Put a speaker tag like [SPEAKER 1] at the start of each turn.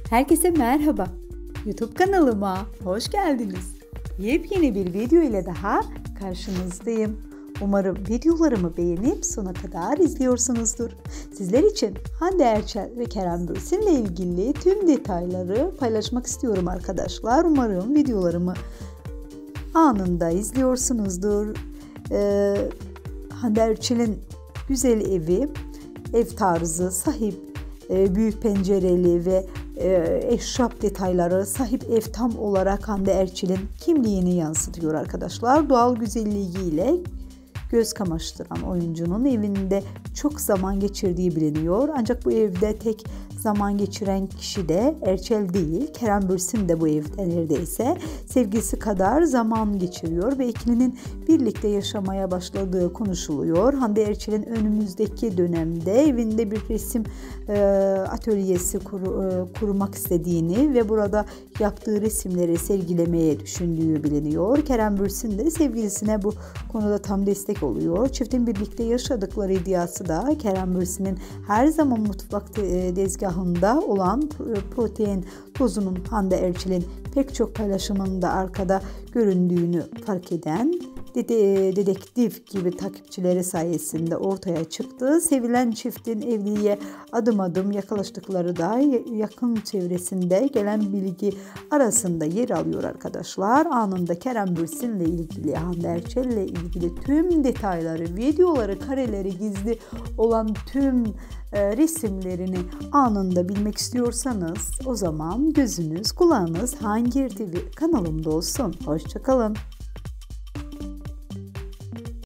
[SPEAKER 1] Herkese merhaba. YouTube kanalıma hoş geldiniz. Yepyeni bir video ile daha karşınızdayım. Umarım videolarımı beğenip sona kadar izliyorsunuzdur. Sizler için Hande Erçel ve Kerem Bürsin ile ilgili tüm detayları paylaşmak istiyorum arkadaşlar. Umarım videolarımı anında izliyorsunuzdur. Hande Erçel'in güzel evi, ev tarzı, sahip, büyük pencereli ve ahşap detayları sahip ev tam olarak Hande Erçel'in kimliğini yansıtıyor arkadaşlar. Doğal güzelliğiyle göz kamaştıran oyuncunun evinde çok zaman geçirdiği biliniyor. Ancak bu evde tek zaman geçiren kişi de Erçel değil, Kerem Bürsin de bu evde neredeyse sevgilisi kadar zaman geçiriyor ve ikilinin birlikte yaşamaya başladığı konuşuluyor. Hande Erçel'in önümüzdeki dönemde evinde bir resim atölyesi kurmak istediğini ve burada yaptığı resimleri sergilemeye düşündüğü biliniyor. Kerem Bürsin de sevgilisine bu konuda tam destek oluyor. Çiftin birlikte yaşadıkları iddiası da Kerem Bürsin'in her zaman mutfak tezgahında olan protein tozunun Hande Erçel'in pek çok paylaşımında arkada göründüğünü fark eden dedektif gibi takipçileri sayesinde ortaya çıktı. Sevilen çiftin evliliğe adım adım yaklaştıkları da yakın çevresinde gelen bilgi arasında yer alıyor arkadaşlar. Anında Kerem Bürsin ile ilgili, Hande Erçel ile ilgili tüm detayları, videoları, kareleri, gizli olan tüm resimlerini anında bilmek istiyorsanız o zaman gözünüz, kulağınız Hangir TV kanalımda olsun. Hoşça kalın.